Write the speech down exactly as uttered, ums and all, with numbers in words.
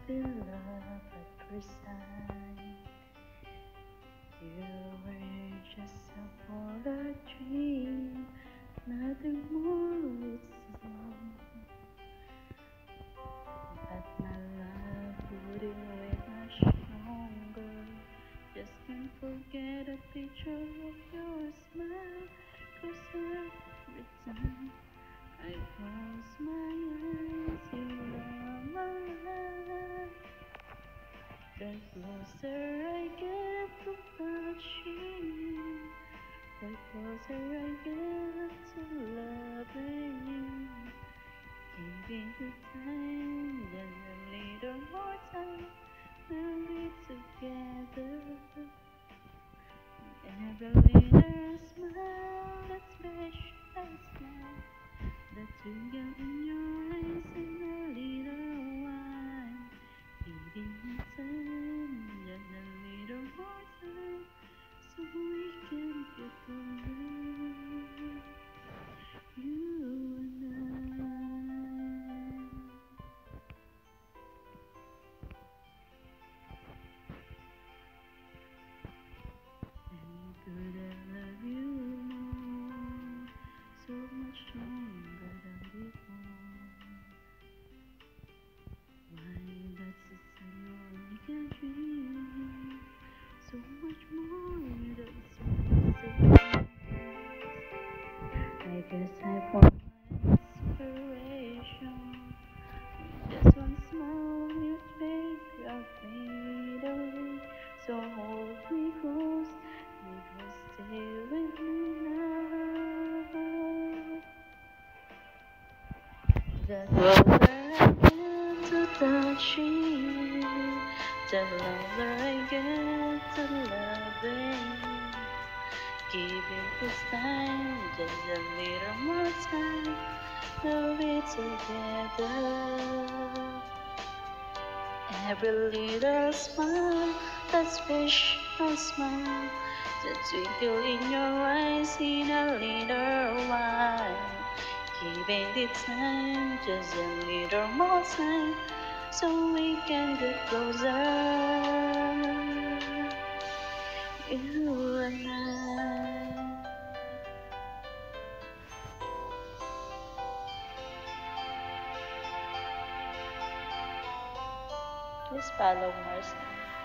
be love at first sight. You were just a for a dream, nothing more would seem. But my love wouldn't wait much longer. Just can't forget a picture of your smile. 'Cause every time I close my eyes, you are my life. The closer I get to touching you, the closer I get to loving you. Giving you time, just a little more time, we'll be together. Every little smile, that special smile, that twinkle in your eyes in a little while. Giving you time, just a little more time, so we can get closer. You and I. And could I love you more, so much stronger than before? Why, that's the sign you only can dream, so much more than so. I guess I found my inspiration. Just one smile on your face, I'll fade away. So hold me close, you will stay with me now. The closer I get to touching you, the closer I get to loving you. Giving this time just a little more time, we'll be together. Every little smile, that special smile, the twinkle in your eyes in a little while. Giving the time just a little more time, so we can get closer. You and I. Please follow Mars.